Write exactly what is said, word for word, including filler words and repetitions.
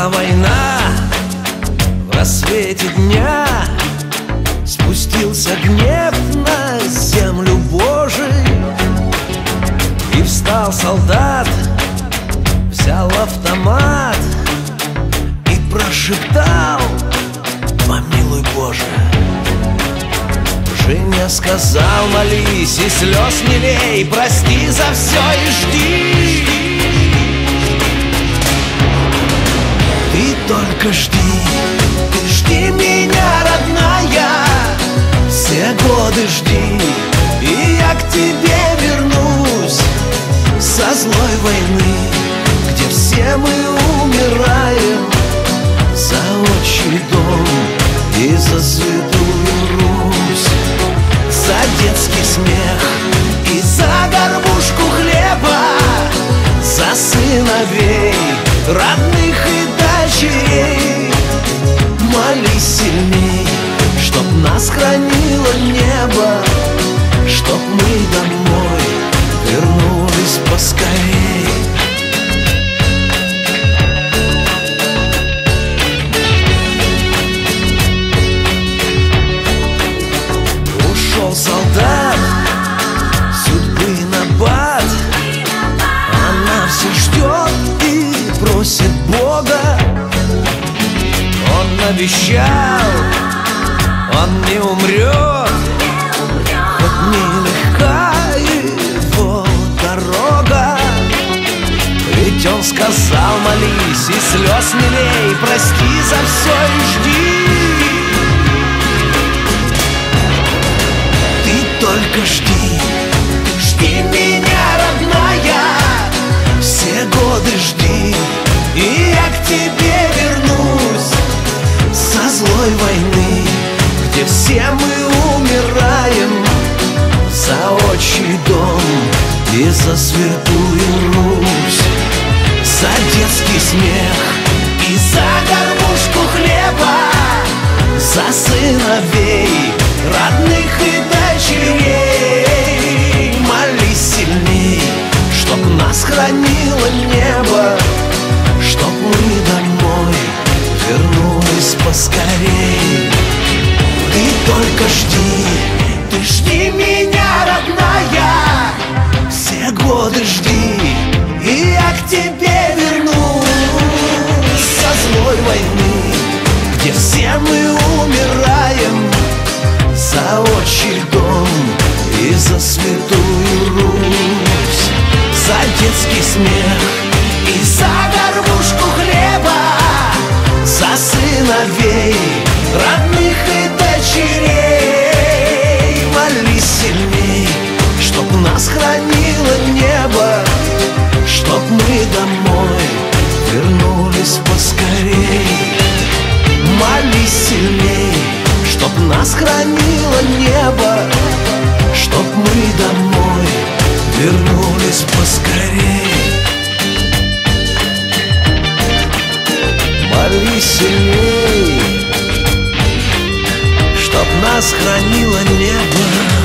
Пришла война в рассвете дня, спустился гнев на землю Божий, и встал солдат, взял автомат и прошептал: помилуй, Боже. Женя сказал: молись и слез не лей, прости за все и жди. Ты только жди, ты жди меня, родная, все годы жди, и я к тебе вернусь со злой войны, где все мы умираем за отчий дом и за святую Русь, за детский смех и за горбушку хлеба, за сыновей, родных и дочерей. Молись сильней, чтоб нас хранило небо, чтоб мы домой вернулись поскорей. Ушел солдат, судьбы набат, она все ждет и просит Бога. Он обещал, он не умрет, хоть нелегка его дорога. Ведь он сказал: молись и слез не лей, прости за все и жди. Ты только жди, жди меня, родная, все годы жди, и я к тебе вернусь со злой войны, где все мы умираем за отчий дом и за святую Русь, за детский смех и за горбушку хлеба, за сыновей, родных и дочерей. Молись сильней, чтоб нас хранило небо, чтоб мы домой вернулись поскорей. Ты только жди, ты жди меня, родная, все годы жди, и я к тебе вернусь со злой войны, где все мы умираем за отчий дом и за святую Русь, за детский смех и за горбушку хлеба, за сыновей, родных и дочерей. Молись сильней, чтоб нас хранило небо, чтоб мы домой вернулись поскорей. Молись сильней, чтоб нас хранило небо, чтоб мы домой вернулись поскорей. Молись сильней, чтоб нас хранило небо.